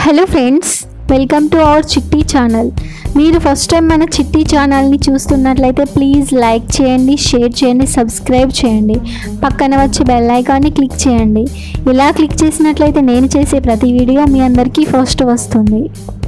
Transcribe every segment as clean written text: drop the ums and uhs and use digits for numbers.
Hello friends, welcome to our Chitti channel. మీరు first time మన చిట్టి ఛానల్ని చూస్తున్నట్లయితే ప్లీజ్ లైక్ చేయండి, షేర్ చేయండి, సబ్స్క్రైబ్ చేయండి. పక్కన వచ్చే బెల్ ఐకాన్ని క్లిక్ చేయండి. ఇలా క్లిక్ చేసినట్లయితే నేను చేసే ప్రతి వీడియో మీ అందరికీ ఫస్ట్ వస్తుంది.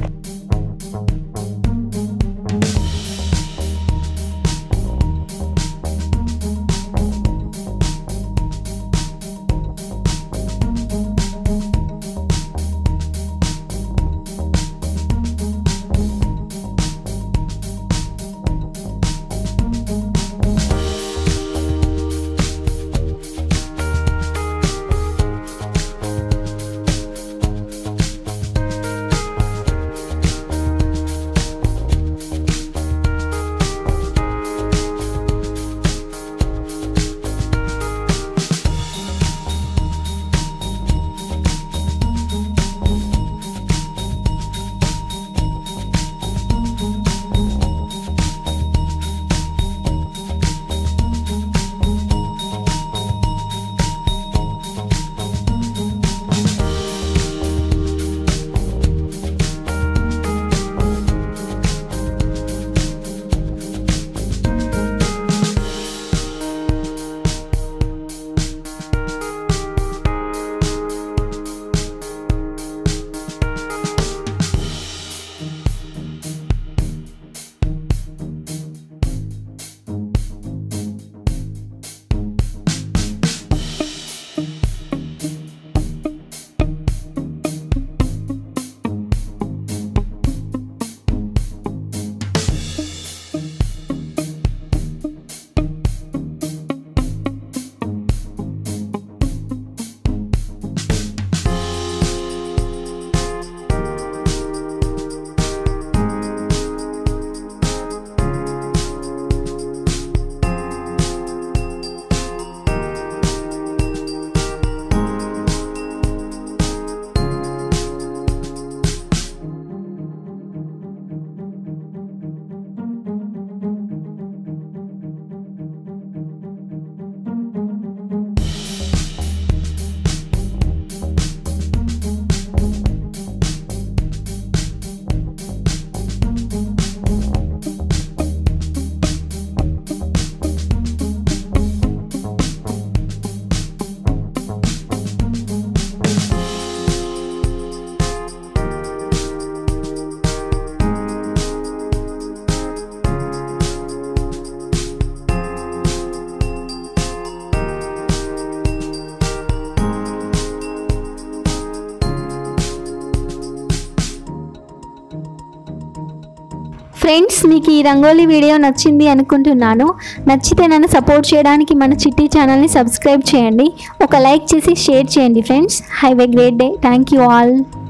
ఫ్రెండ్స్, మీకు ఈ రంగోలీ వీడియో నచ్చింది అనుకుంటున్నాను. నచ్చితే నన్ను సపోర్ట్ చేయడానికి మన చిట్టి ఛానల్ని సబ్స్క్రైబ్ చేయండి. ఒక లైక్ చేసి షేర్ చేయండి friends. Have a great day. Thank you all.